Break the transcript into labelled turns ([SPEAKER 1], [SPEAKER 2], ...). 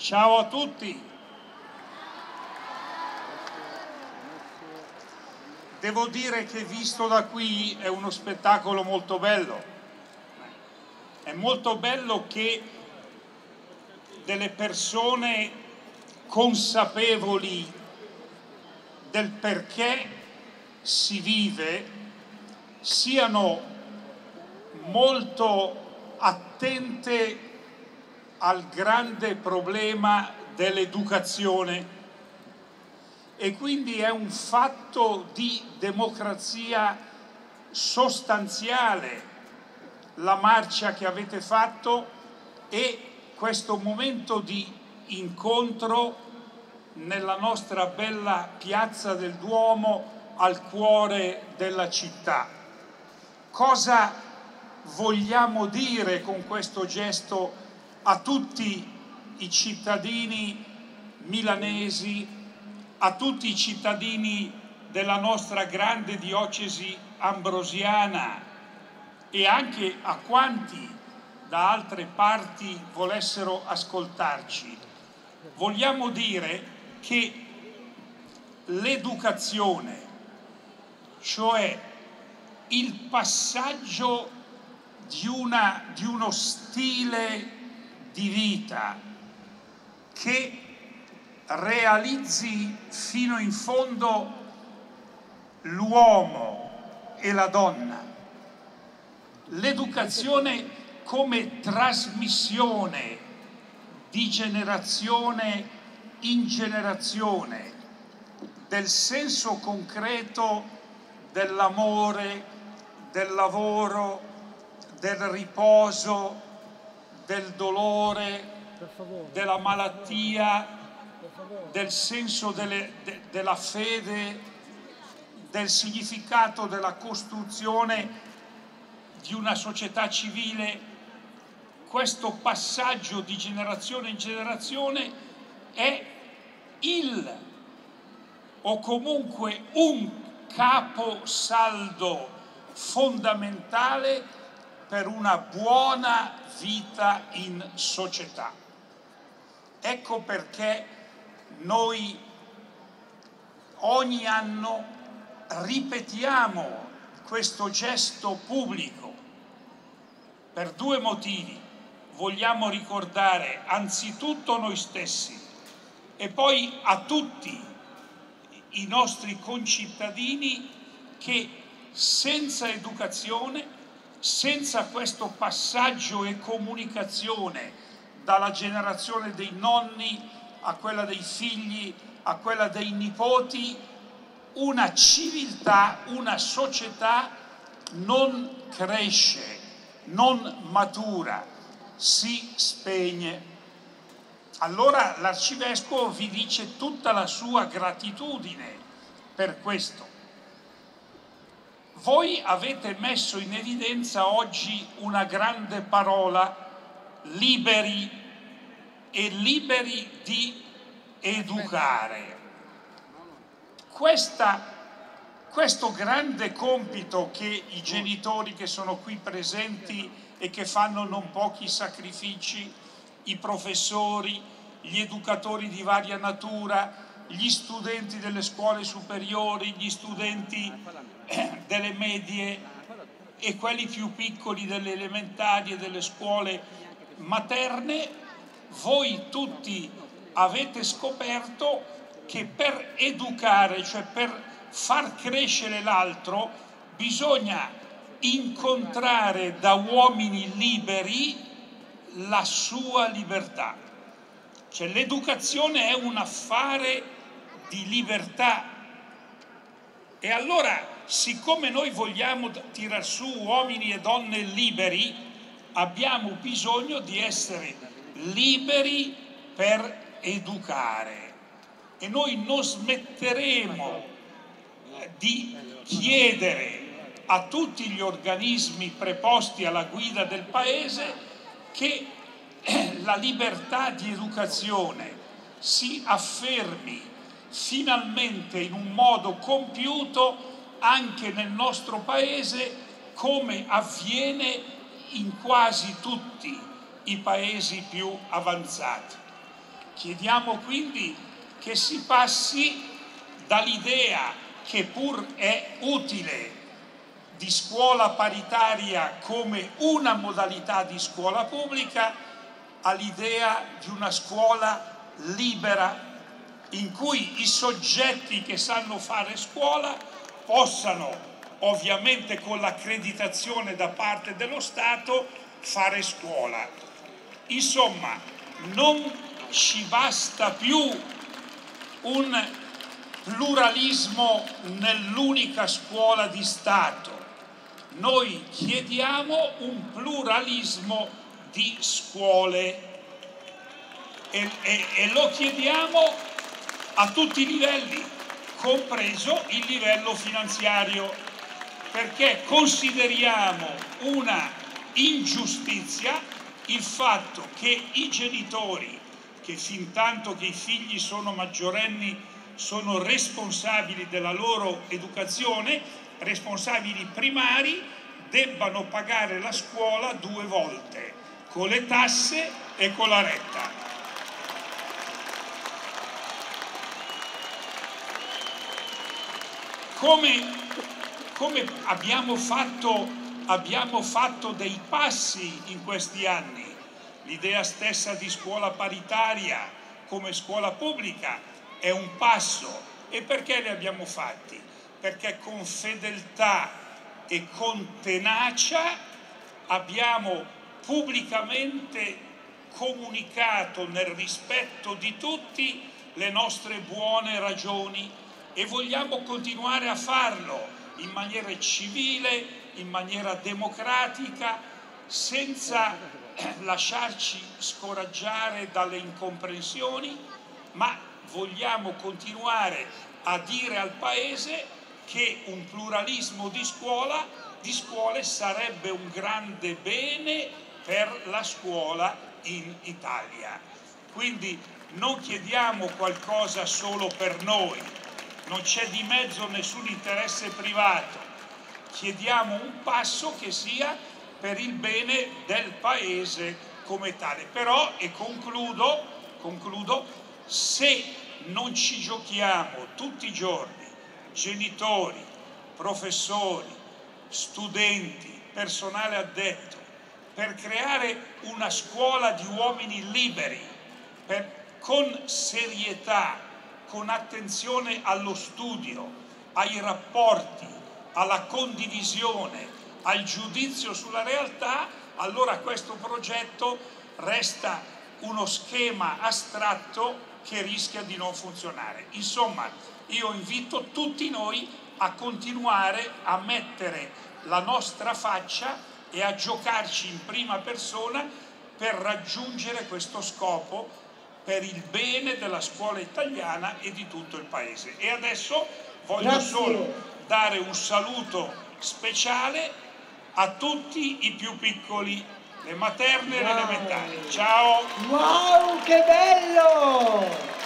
[SPEAKER 1] Ciao a tutti. Devo dire che visto da qui è uno spettacolo molto bello. È molto bello che delle persone consapevoli del perché si vive siano molto attente al grande problema dell'educazione, e quindi è un fatto di democrazia sostanziale la marcia che avete fatto e questo momento di incontro nella nostra bella piazza del Duomo al cuore della città. Cosa vogliamo dire con questo gesto a tutti i cittadini milanesi, a tutti i cittadini della nostra grande diocesi ambrosiana e anche a quanti da altre parti volessero ascoltarci? Vogliamo dire che l'educazione, cioè il passaggio di uno stile di vita che realizzi fino in fondo l'uomo e la donna, l'educazione come trasmissione di generazione in generazione del senso concreto dell'amore, del lavoro, del riposo, del dolore, della malattia, del senso della fede, del significato della costruzione di una società civile. Questo passaggio di generazione in generazione è o comunque un caposaldo fondamentale per una buona vita in società. Ecco perché noi ogni anno ripetiamo questo gesto pubblico per due motivi. Vogliamo ricordare anzitutto noi stessi e poi a tutti i nostri concittadini che senza educazione, senza questo passaggio e comunicazione dalla generazione dei nonni a quella dei figli, a quella dei nipoti, una civiltà, una società non cresce, non matura, si spegne. Allora l'arcivescovo vi dice tutta la sua gratitudine per questo. Voi avete messo in evidenza oggi una grande parola, liberi, e liberi di educare. Questo grande compito che i genitori che sono qui presenti e che fanno non pochi sacrifici, i professori, gli educatori di varia natura, gli studenti delle scuole superiori, gli studenti delle medie e quelli più piccoli delle elementari e delle scuole materne, voi tutti avete scoperto che per educare, cioè per far crescere l'altro, bisogna incontrare da uomini liberi la sua libertà. Cioè l'educazione è un affare di libertà. E allora, siccome noi vogliamo tirar su uomini e donne liberi, abbiamo bisogno di essere liberi per educare. E noi non smetteremo di chiedere a tutti gli organismi preposti alla guida del Paese che la libertà di educazione si affermi finalmente in un modo compiuto anche nel nostro Paese, come avviene in quasi tutti i paesi più avanzati. Chiediamo quindi che si passi dall'idea, che pur è utile, di scuola paritaria come una modalità di scuola pubblica, all'idea di una scuola libera, in cui i soggetti che sanno fare scuola possano, ovviamente con l'accreditazione da parte dello Stato, fare scuola. Insomma, non ci basta più un pluralismo nell'unica scuola di Stato. Noi chiediamo un pluralismo di scuole e lo chiediamo a tutti i livelli, compreso il livello finanziario, perché consideriamo una ingiustizia il fatto che i genitori, che fin tanto che i figli sono maggiorenni sono responsabili della loro educazione, responsabili primari, debbano pagare la scuola 2 volte, con le tasse e con la retta. Come abbiamo fatto dei passi in questi anni, l'idea stessa di scuola paritaria come scuola pubblica è un passo. E perché li abbiamo fatti? Perché con fedeltà e con tenacia abbiamo pubblicamente comunicato nel rispetto di tutti le nostre buone ragioni e vogliamo continuare a farlo in maniera civile, in maniera democratica, senza lasciarci scoraggiare dalle incomprensioni, ma vogliamo continuare a dire al Paese che un pluralismo di scuole sarebbe un grande bene per la scuola in Italia. Quindi non chiediamo qualcosa solo per noi, non c'è di mezzo nessun interesse privato, chiediamo un passo che sia per il bene del Paese come tale. Però, e concludo, se non ci giochiamo tutti i giorni, genitori, professori, studenti, personale addetto, per creare una scuola di uomini liberi, con serietà, con attenzione allo studio, ai rapporti, alla condivisione, al giudizio sulla realtà, allora questo progetto resta uno schema astratto che rischia di non funzionare. Insomma, io invito tutti noi a continuare a mettere la nostra faccia e a giocarci in prima persona per raggiungere questo scopo, per il bene della scuola italiana e di tutto il Paese. E adesso voglio solo dare un saluto speciale a tutti i più piccoli, le materne e le elementari. Ciao!
[SPEAKER 2] Wow, che bello!